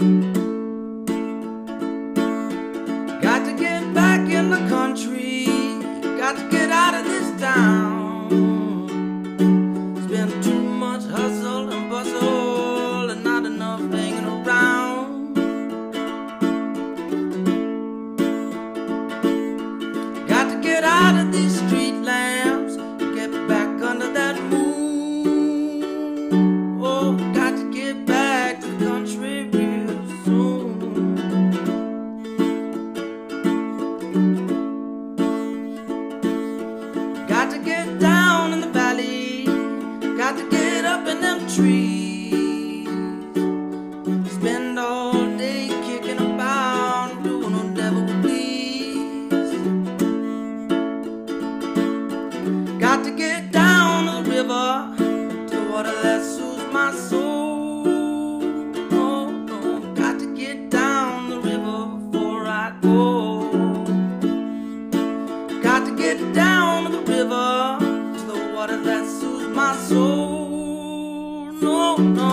Got to get back in the country, got to get out of this town. It's been too much hustle and bustle and not enough hanging around. Got to get out of these street lamps, get back under that moon. Oh, got to get back to the country real soon. Got to get down in the valley, got to get up in them trees, spend all day kicking about and doing no devil please. Got to get down to the river, to the water that soothes my soul. Oh, oh, got to get down the river before I go. Got to get down to the river, to the water that soothes my soul. No, no.